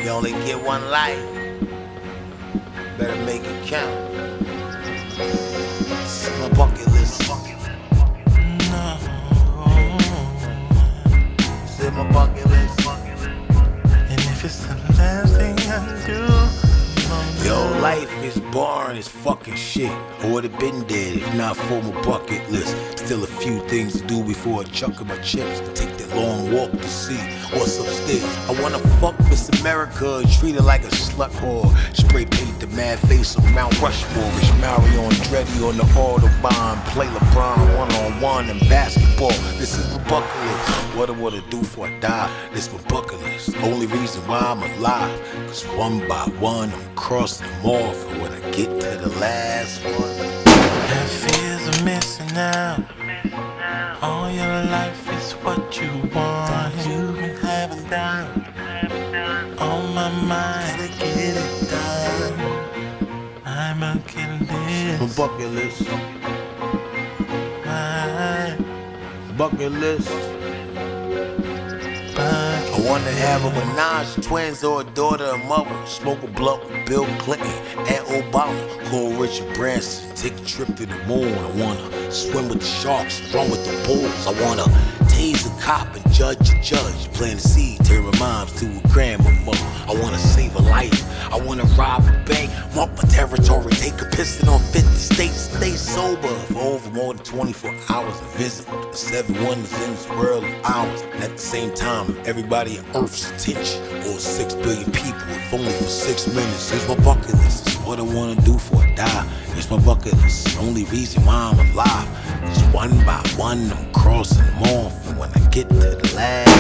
You only get one life. Better make it count. This is my bucket list. This is my bucket list. And if it's the last thing I do, yo, life is boring as fucking shit. I would've been dead if not for my bucket list. Still a few things to do before I chuck my chips. Take that long walk to see what's upstairs. I wanna fuck Miss America and treat her like a slut whore. Spray paint the mad face of Mount Rushmore. Rich Mario Andretti on the Autobahn. Play LeBron one-on-one in basketball. This is my bucket list. What I wanna do before I die. This is my bucket list. Only reason why I'm alive. Cause one by one I'm crossing them off. And when I get to the last one, that fears of missing out. All your life is what you want. You've been having down on my mind to get it done. I'm a kid my list. bucket list. Bucket list. I wanna have a Minaj twins or a daughter and mother. Smoke a blunt with Bill Clinton and Obama. Call Richard Branson, take a trip to the moon. I wanna swim with the sharks, run with the bulls. I wanna tase a cop and judge a judge. Plant a seed, turn my moms to a grandmama. I wanna save a life. I wanna rob a bank, mark my territory, take a piston on 50 states, stay sober for over more than 24 hours and visit the 7 wonders in this world of ours. And at the same time, everybody on Earth's attention, or 6 billion people, if only for 6 minutes. Here's my bucket list. It's what I wanna do before I die. Here's my bucket list. The only reason why I'm alive is one by one I'm crossing them off. And when I get to the last